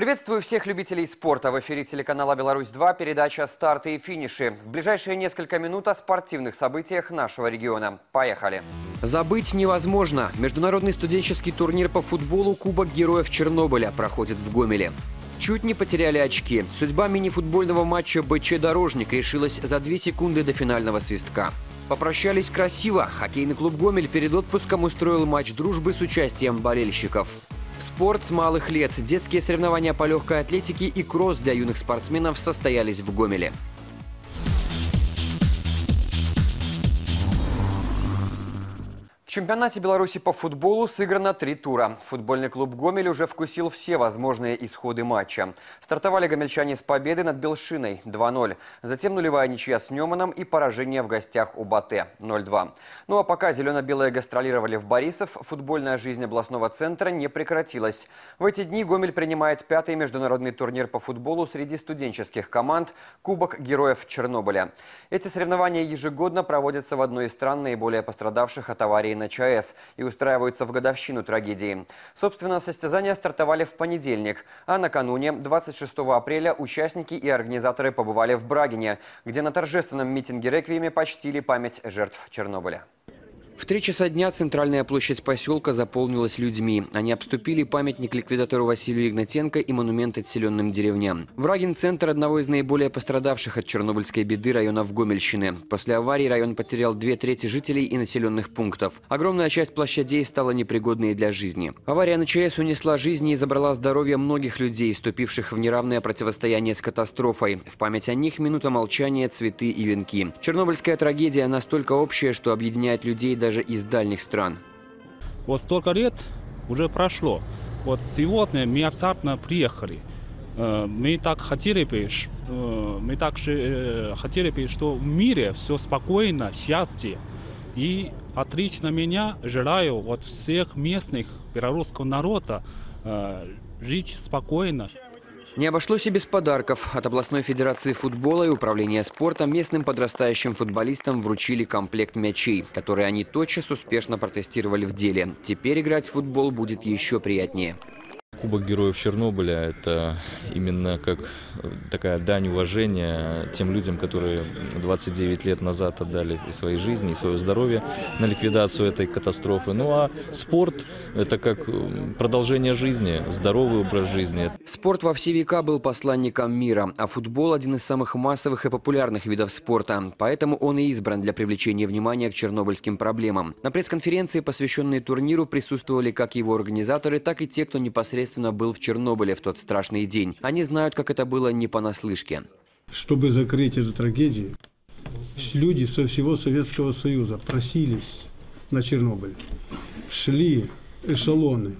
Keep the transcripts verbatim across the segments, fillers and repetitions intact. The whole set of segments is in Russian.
Приветствую всех любителей спорта. В эфире телеканала «Беларусь-два» передача «Старты и финиши». В ближайшие несколько минут о спортивных событиях нашего региона. Поехали! Забыть невозможно. Международный студенческий турнир по футболу «Кубок героев Чернобыля» проходит в Гомеле. Чуть не потеряли очки. Судьба мини-футбольного матча БЧ «Дорожник» решилась за две секунды до финального свистка. Попрощались красиво. Хоккейный клуб «Гомель» перед отпуском устроил матч дружбы с участием болельщиков. Спорт с малых лет. Детские соревнования по легкой атлетике и кросс для юных спортсменов состоялись в Гомеле. В чемпионате Беларуси по футболу сыграно три тура. Футбольный клуб «Гомель» уже вкусил все возможные исходы матча. Стартовали гомельчане с победы над Белшиной два ноль. Затем нулевая ничья с Неманом и поражение в гостях у Батэ ноль два. Ну а пока зелено-белые гастролировали в Борисов, футбольная жизнь областного центра не прекратилась. В эти дни Гомель принимает пятый международный турнир по футболу среди студенческих команд «Кубок героев Чернобыля». Эти соревнования ежегодно проводятся в одной из стран, наиболее пострадавших от аварии на ЧАЭС, и устраиваются в годовщину трагедии. Собственно, состязания стартовали в понедельник, а накануне, двадцать шестого апреля, участники и организаторы побывали в Брагине, где на торжественном митинге-реквиеме почтили память жертв Чернобыля. В три часа дня центральная площадь поселка заполнилась людьми. Они обступили памятник ликвидатору Василию Игнатенко и монумент отселенным деревням. Брагин – центр одного из наиболее пострадавших от чернобыльской беды районов Гомельщины. После аварии район потерял две трети жителей и населенных пунктов. Огромная часть площадей стала непригодной для жизни. Авария на ЧАЭС унесла жизни и забрала здоровье многих людей, вступивших в неравное противостояние с катастрофой. В память о них минута молчания, цветы и венки. Чернобыльская трагедия настолько общая, что объединяет людей даже из дальних стран. Вот столько лет уже прошло. Вот сегодня мы абсолютно приехали. Мы так хотели бы, мы так же хотели бы, что в мире все спокойно, счастье. И отлично меня желаю вот всех местных белорусского народа жить спокойно. Не обошлось и без подарков. От областной федерации футбола и управления спортом местным подрастающим футболистам вручили комплект мячей, которые они тотчас успешно протестировали в деле. Теперь играть в футбол будет еще приятнее. Кубок героев Чернобыля – это именно как такая дань уважения тем людям, которые двадцать девять лет назад отдали и свои жизни, и свое здоровье на ликвидацию этой катастрофы. Ну а спорт – это как продолжение жизни, здоровый образ жизни. Спорт во все века был посланником мира, а футбол – один из самых массовых и популярных видов спорта. Поэтому он и избран для привлечения внимания к чернобыльским проблемам. На пресс-конференции, посвященной турниру, присутствовали как его организаторы, так и те, кто непосредственно был в Чернобыле в тот страшный день. Они знают, как это было не понаслышке. Чтобы закрыть эту трагедию, люди со всего Советского Союза просились на Чернобыль. Шли эшелоны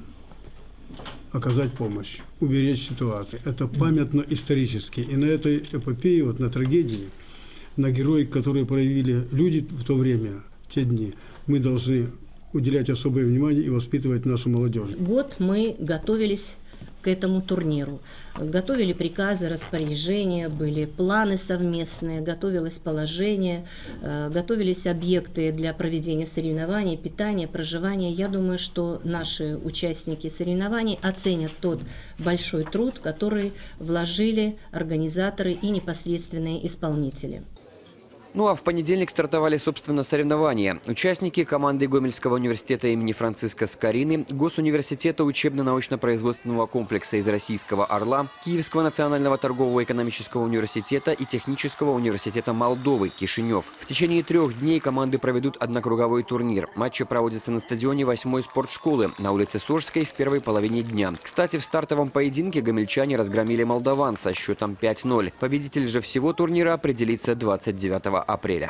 оказать помощь, уберечь ситуацию. Это памятно-исторически. И на этой эпопее, вот на трагедии, на герои, которые проявили люди в то время, те дни, мы должны уделять особое внимание и воспитывать нашу молодежь. Год мы готовились к этому турниру. Готовили приказы, распоряжения, были планы совместные, готовилось положение, готовились объекты для проведения соревнований, питания, проживания. Я думаю, что наши участники соревнований оценят тот большой труд, который вложили организаторы и непосредственные исполнители. Ну а в понедельник стартовали, собственно, соревнования. Участники команды Гомельского университета имени Франциска Скорины, Госуниверситета учебно-научно-производственного комплекса из Российского Орла, Киевского национального торгового экономического университета и Технического университета Молдовы, Кишинев. В течение трех дней команды проведут однокруговой турнир. Матчи проводятся на стадионе восьмой спортшколы на улице Сожской в первой половине дня. Кстати, в стартовом поединке гомельчане разгромили молдаван со счетом пять ноль. Победитель же всего турнира определится двадцать девятого апреля.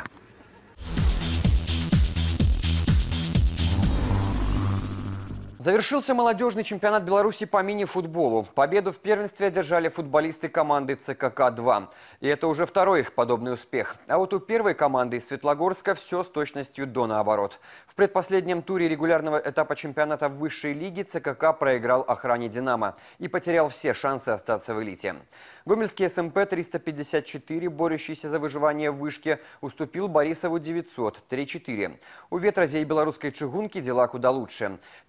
Завершился молодежный чемпионат Беларуси по мини-футболу. Победу в первенстве одержали футболисты команды ЦКК два. И это уже второй их подобный успех. А вот у первой команды из Светлогорска все с точностью до наоборот. В предпоследнем туре регулярного этапа чемпионата в высшей лиге ЦКК проиграл охране «Динамо» и потерял все шансы остаться в элите. Гомельский СМП триста пятьдесят четыре, борющийся за выживание в вышке, уступил Борисову девятьсот три четыре. У Ветрозей белорусской чугунки дела куда лучше. Место в плей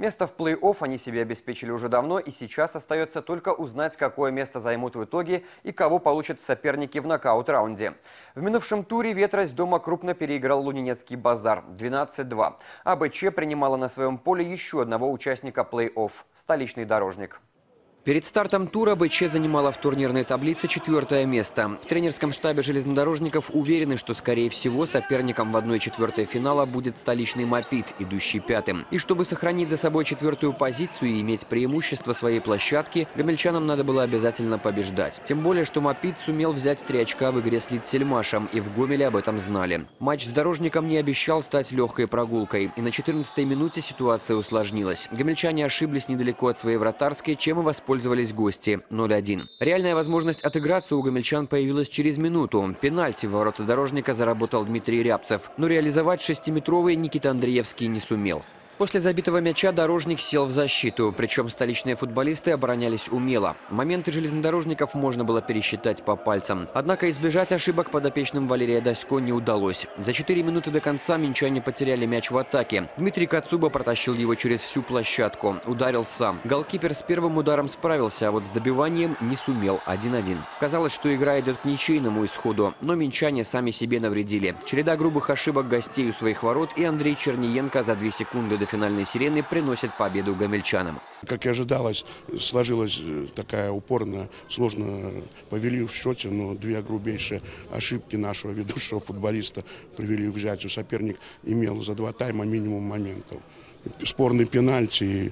плей-офф они себе обеспечили уже давно, и сейчас остается только узнать, какое место займут в итоге и кого получат соперники в нокаут-раунде. В минувшем туре «Ветрость» дома крупно переиграл Лунинецкий «Базар» двенадцать два, а БЧ принимала на своем поле еще одного участника плей-офф – столичный «Дорожник». Перед стартом тура БЧ занимала в турнирной таблице четвертое место. В тренерском штабе железнодорожников уверены, что, скорее всего, соперником в одной четвертой финала будет столичный «Мопид», идущий пятым. И чтобы сохранить за собой четвертую позицию и иметь преимущество своей площадки, гомельчанам надо было обязательно побеждать. Тем более, что «Мопид» сумел взять три очка в игре с Литсельмашем, и в Гомеле об этом знали. Матч с «Дорожником» не обещал стать легкой прогулкой, и на четырнадцатой минуте ситуация усложнилась. Гомельчане ошиблись недалеко от своей вратарской, чем и воспользовались Пользовались гости ноль один. Реальная возможность отыграться у гомельчан появилась через минуту. Пенальти в ворота «Дорожника» заработал Дмитрий Рябцев, но реализовать шестиметровый Никита Андреевский не сумел. После забитого мяча «Дорожник» сел в защиту, причем столичные футболисты оборонялись умело. Моменты железнодорожников можно было пересчитать по пальцам. Однако избежать ошибок подопечным Валерия Дасько не удалось. За четыре минуты до конца минчане потеряли мяч в атаке. Дмитрий Кацуба протащил его через всю площадку. Ударил сам. Голкипер с первым ударом справился, а вот с добиванием не сумел. один один. Казалось, что игра идет к ничейному исходу, но минчане сами себе навредили. Череда грубых ошибок гостей у своих ворот, и Андрей Черниенко за две секунды до финальной сирены приносит победу гомельчанам. Как и ожидалось, сложилась такая упорная, сложно повели в счете, но две грубейшие ошибки нашего ведущего футболиста привели к взятию. Соперник имел за два тайма минимум моментов. Спорный пенальти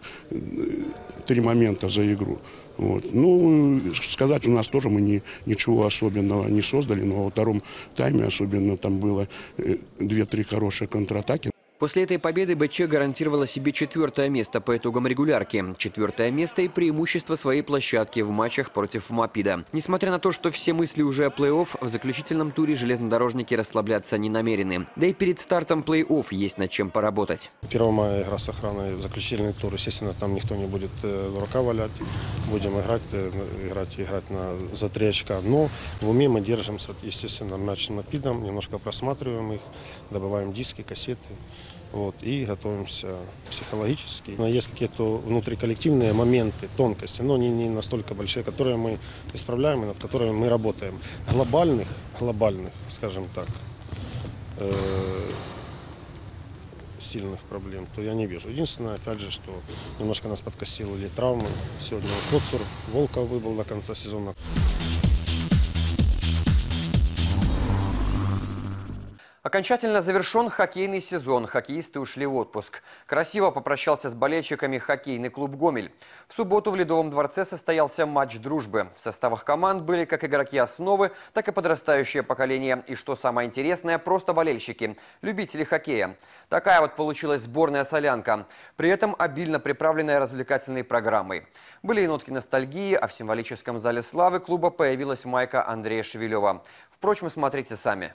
и три момента за игру. Вот. Ну, сказать, у нас тоже мы не, ничего особенного не создали, но во втором тайме особенно там было две-три хорошие контратаки. После этой победы БЧ гарантировала себе четвертое место по итогам регулярки. Четвертое место и преимущество своей площадки в матчах против «Мопида». Несмотря на то, что все мысли уже о плей-офф, в заключительном туре железнодорожники расслабляться не намерены. Да и перед стартом плей-офф есть над чем поработать. первого мая игра с охраной, заключительный тур. Естественно, там никто не будет дурака валять. Будем играть, играть, играть на, за три очка. Но в уме мы держимся, естественно, матч с «Мопидом». Немножко просматриваем их, добываем диски, кассеты. Вот, и готовимся психологически. Но есть какие-то внутриколлективные моменты, тонкости, но не, не настолько большие, которые мы исправляем и над которыми мы работаем. Глобальных, глобальных, скажем так, э, сильных проблем, то я не вижу. Единственное, опять же, что немножко нас подкосили травмы. Сегодня Коцур, Волков выбыл до конца сезона. Окончательно завершен хоккейный сезон. Хоккеисты ушли в отпуск. Красиво попрощался с болельщиками хоккейный клуб «Гомель». В субботу в Ледовом дворце состоялся матч дружбы. В составах команд были как игроки основы, так и подрастающее поколение. И что самое интересное, просто болельщики, любители хоккея. Такая вот получилась сборная солянка. При этом обильно приправленная развлекательной программой. Были и нотки ностальгии, а в символическом зале славы клуба появилась майка Андрея Шевелева. Впрочем, смотрите сами.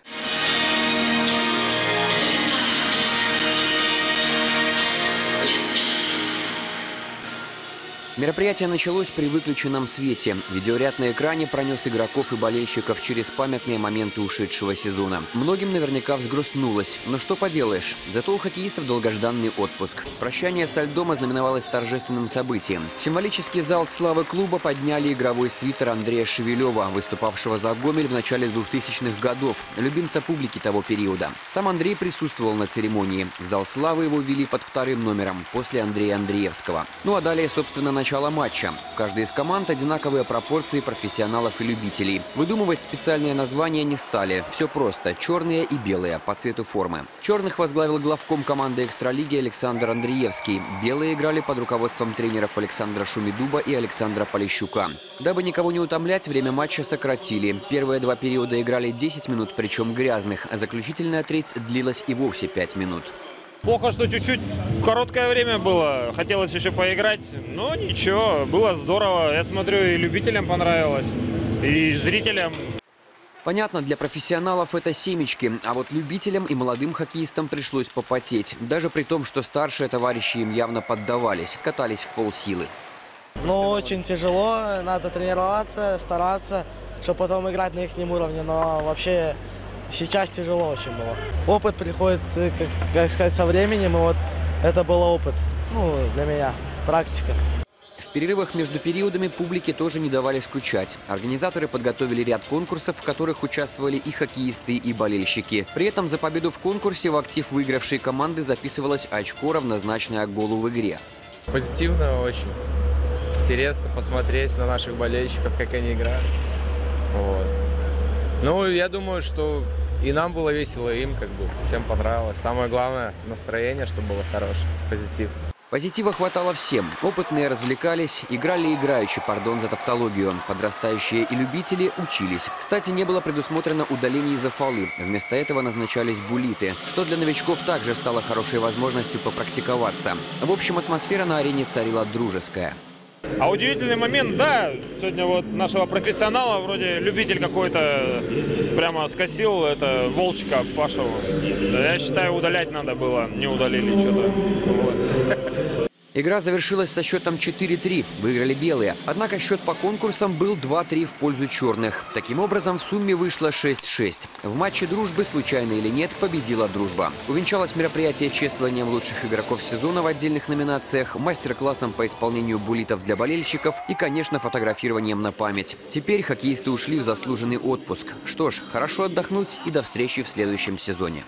Мероприятие началось при выключенном свете. Видеоряд на экране пронес игроков и болельщиков через памятные моменты ушедшего сезона. Многим наверняка взгрустнулось. Но что поделаешь, зато у хоккеистов долгожданный отпуск. Прощание со льдом ознаменовалось торжественным событием. В символический зал славы клуба подняли игровой свитер Андрея Шевелева, выступавшего за «Гомель» в начале двухтысячных годов, любимца публики того периода. Сам Андрей присутствовал на церемонии. В зал славы его ввели под вторым номером, после Андрея Андреевского. Ну а далее, собственно, начало матча. В каждой из команд одинаковые пропорции профессионалов и любителей. Выдумывать специальные названия не стали. Все просто. Черные и белые по цвету формы. Черных возглавил главком команды экстралиги Александр Андреевский. Белые играли под руководством тренеров Александра Шумидуба и Александра Полищука. Дабы никого не утомлять, время матча сократили. Первые два периода играли десять минут, причем грязных, а заключительная треть длилась и вовсе пять минут. Плохо, что чуть-чуть короткое время было, хотелось еще поиграть, но ничего, было здорово. Я смотрю, и любителям понравилось, и зрителям. Понятно, для профессионалов это семечки, а вот любителям и молодым хоккеистам пришлось попотеть. Даже при том, что старшие товарищи им явно поддавались, катались в полсилы. Ну, очень тяжело, надо тренироваться, стараться, чтобы потом играть на их уровне, но вообще... Сейчас тяжело очень было. Опыт приходит, как, как сказать, со временем, и вот это был опыт, ну, для меня. практика. В перерывах между периодами публике тоже не давали скучать. Организаторы подготовили ряд конкурсов, в которых участвовали и хоккеисты, и болельщики. При этом за победу в конкурсе в актив выигравшей команды записывалось очко, равнозначное голу в игре. Позитивно очень. Интересно посмотреть на наших болельщиков, как они играют. Вот. Ну, я думаю, что и нам было весело, и им как бы всем понравилось. Самое главное – настроение, чтобы было хорошее, позитив. Позитива хватало всем. Опытные развлекались, играли играющие, пардон за тавтологию. Подрастающие и любители учились. Кстати, не было предусмотрено удалений за фолы. Вместо этого назначались буллиты, что для новичков также стало хорошей возможностью попрактиковаться. В общем, атмосфера на арене царила дружеская. А удивительный момент, да, сегодня вот нашего профессионала, вроде любитель какой-то, прямо скосил, это Волчка Пашеву. Я считаю, удалять надо было, не удалили что-то. Вот. Игра завершилась со счетом четыре три. Выиграли белые. Однако счет по конкурсам был два три в пользу черных. Таким образом, в сумме вышло шесть шесть. В матче дружбы, случайно или нет, победила дружба. Увенчалось мероприятие чествованием лучших игроков сезона в отдельных номинациях, мастер-классом по исполнению буллитов для болельщиков и, конечно, фотографированием на память. Теперь хоккеисты ушли в заслуженный отпуск. Что ж, хорошо отдохнуть и до встречи в следующем сезоне.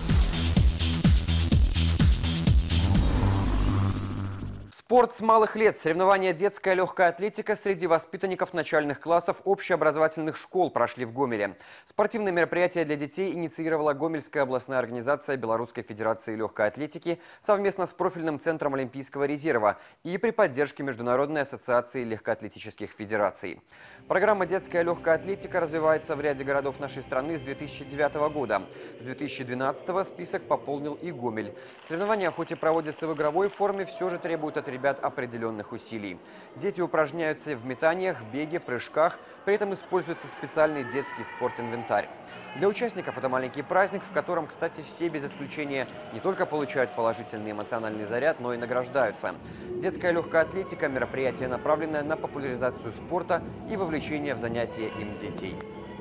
Спорт с малых лет. Соревнования «Детская легкая атлетика» среди воспитанников начальных классов общеобразовательных школ прошли в Гомеле. Спортивное мероприятие для детей инициировала Гомельская областная организация Белорусской федерации легкой атлетики совместно с профильным центром Олимпийского резерва и при поддержке Международной ассоциации легкоатлетических федераций. Программа «Детская легкая атлетика» развивается в ряде городов нашей страны с две тысячи девятого года. С две тысячи двенадцатого список пополнил и Гомель. Соревнования, хоть и проводятся в игровой форме, все же требуют от ребят определенных усилий. Дети упражняются в метаниях, беге, прыжках, при этом используется специальный детский спортинвентарь. Для участников это маленький праздник, в котором, кстати, все без исключения не только получают положительный эмоциональный заряд, но и награждаются. Детская легкая атлетика – мероприятие, направленное на популяризацию спорта и вовлечение в занятия им детей.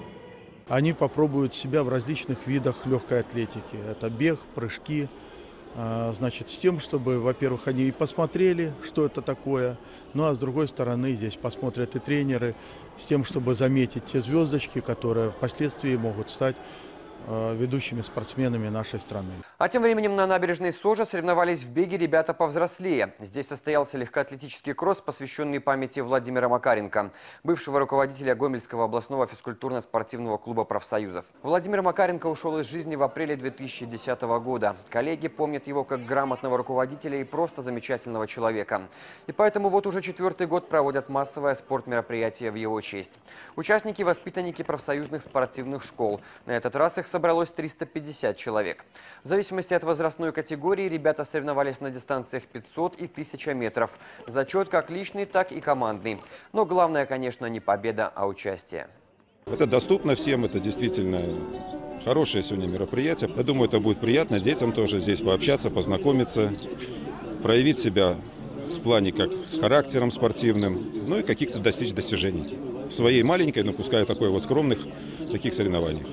Они попробуют себя в различных видах легкой атлетики. Это бег, прыжки. Значит, с тем, чтобы, во-первых, они и посмотрели, что это такое, ну а с другой стороны здесь посмотрят и тренеры, с тем, чтобы заметить те звездочки, которые впоследствии могут стать ведущими спортсменами нашей страны. А тем временем на набережной Сожа соревновались в беге ребята повзрослее. Здесь состоялся легкоатлетический кросс, посвященный памяти Владимира Макаренко, бывшего руководителя Гомельского областного физкультурно-спортивного клуба профсоюзов. Владимир Макаренко ушел из жизни в апреле две тысячи десятого года. Коллеги помнят его как грамотного руководителя и просто замечательного человека. И поэтому вот уже четвертый год проводят массовое спортмероприятие в его честь. Участники – воспитанники профсоюзных спортивных школ. На этот раз их собралось триста пятьдесят человек. В зависимости от возрастной категории ребята соревновались на дистанциях пятьсот и тысяча метров. Зачет как личный, так и командный. Но главное, конечно, не победа, а участие. Это доступно всем, это действительно хорошее сегодня мероприятие. Я думаю, это будет приятно детям тоже здесь пообщаться, познакомиться, проявить себя в плане как с характером спортивным, ну и каких-то достичь достижений. В своей маленькой, но пускай такой вот скромных, таких соревнованиях.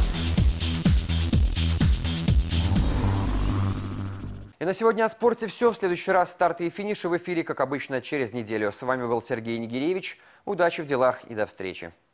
И на сегодня о спорте все. В следующий раз старты и финиши в эфире, как обычно, через неделю. С вами был Сергей Нигиревич. Удачи в делах и до встречи.